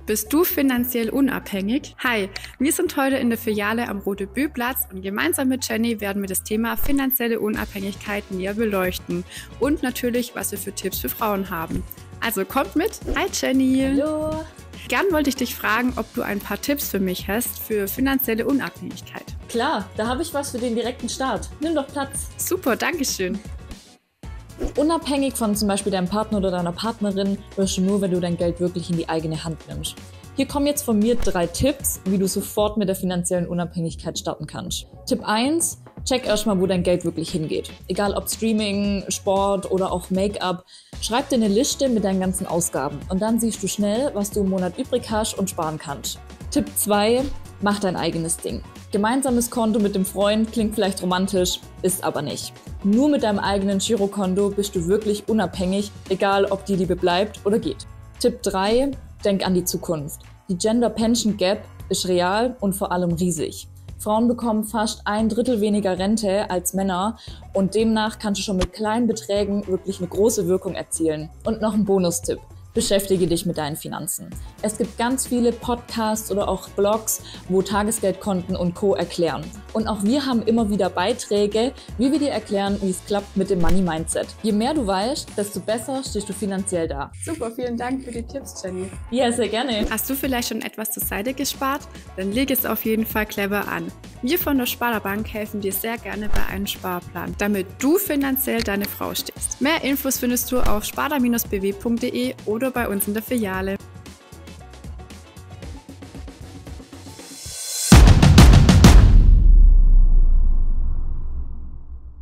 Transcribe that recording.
Bist du finanziell unabhängig? Hi, wir sind heute in der Filiale am Rote-Bü-Platz und gemeinsam mit Jenny werden wir das Thema finanzielle Unabhängigkeit näher beleuchten und natürlich, was wir für Tipps für Frauen haben. Also kommt mit. Hi Jenny. Hallo. Gern wollte ich dich fragen, ob du ein paar Tipps für mich hast für finanzielle Unabhängigkeit. Klar, da habe ich was für den direkten Start. Nimm doch Platz. Super, danke schön. Unabhängig von zum Beispiel deinem Partner oder deiner Partnerin wirst du nur, wenn du dein Geld wirklich in die eigene Hand nimmst. Hier kommen jetzt von mir 3 Tipps, wie du sofort mit der finanziellen Unabhängigkeit starten kannst. Tipp 1, check erstmal, wo dein Geld wirklich hingeht. Egal ob Streaming, Sport oder auch Make-up, schreib dir eine Liste mit deinen ganzen Ausgaben und dann siehst du schnell, was du im Monat übrig hast und sparen kannst. Tipp 2, mach dein eigenes Ding. Gemeinsames Konto mit dem Freund klingt vielleicht romantisch, ist aber nicht. Nur mit deinem eigenen Girokonto bist du wirklich unabhängig, egal ob die Liebe bleibt oder geht. Tipp 3, denk an die Zukunft. Die Gender Pension Gap ist real und vor allem riesig. Frauen bekommen fast 1/3 weniger Rente als Männer und demnach kannst du schon mit kleinen Beträgen wirklich eine große Wirkung erzielen. Und noch ein Bonustipp. Beschäftige dich mit deinen Finanzen. Es gibt ganz viele Podcasts oder auch Blogs, wo Tagesgeldkonten und Co. erklären. Und auch wir haben immer wieder Beiträge, wie wir dir erklären, wie es klappt mit dem Money Mindset. Je mehr du weißt, desto besser stehst du finanziell da. Super, vielen Dank für die Tipps, Jenny. Ja, sehr gerne. Hast du vielleicht schon etwas zur Seite gespart? Dann leg es auf jeden Fall clever an. Wir von der Sparda-Bank helfen dir sehr gerne bei einem Sparplan, damit du finanziell deine Frau stehst. Mehr Infos findest du auf sparda-bw.de oder bei uns in der Filiale.